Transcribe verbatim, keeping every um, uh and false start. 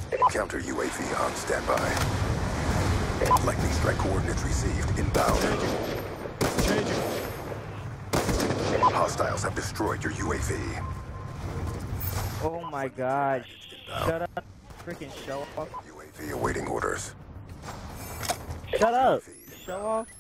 Counter U A V on standby. Lightning strike coordinates received. Inbound. Changing. Hostiles have destroyed your U A V. Oh my god. Shut up. Freaking show off. U A V awaiting orders. Shut up. Show off.